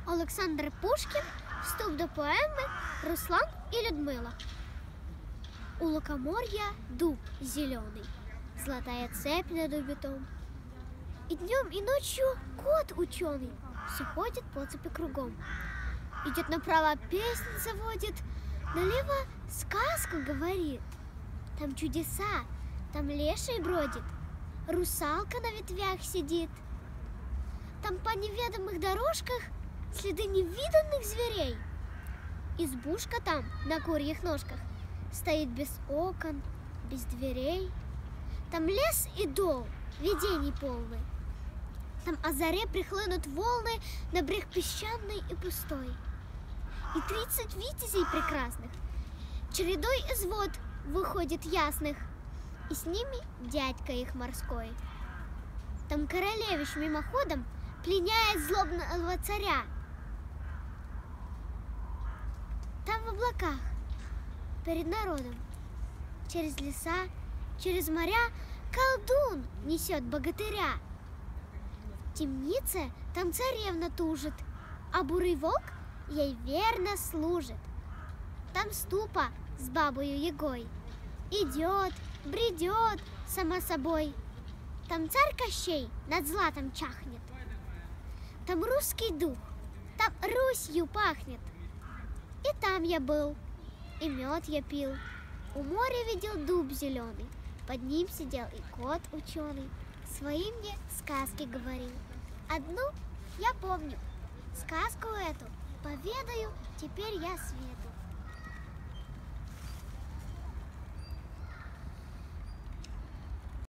Олександр Пушкін, вступ до поеми «Руслан и Людмила». У лукоморья дуб зеленый, золотая цепь на дубе том. И днем, и ночью кот ученый все ходит по цепи кругом. Идет направо, песнь заводит, налево сказку говорит. Там чудеса, там леший бродит, русалка на ветвях сидит. Там по неведомых дорожках следы невиданных зверей. Избушка там на курьих ножках стоит без окон, без дверей. Там лес и дол, видений полный. Там о заре прихлынут волны на брег песчаный и пустой. И 30 витязей прекрасных чередой из вод выходит ясных, и с ними дядька их морской. Там королевич мимоходом пленяет злобного царя. Там в облаках перед народом через леса, через моря колдун несет богатыря. В темнице там царевна тужит, а бурый волк ей верно служит. Там ступа с бабою Ягой идет, бредет сама собой. Там царь Кощей над златом чахнет. Там русский дух, там Русью пахнет. И там я был, и мед я пил. У моря видел дуб зеленый, под ним сидел и кот ученый. Свои мне сказки говорил. Одну я помню, сказку эту поведаю теперь я свету.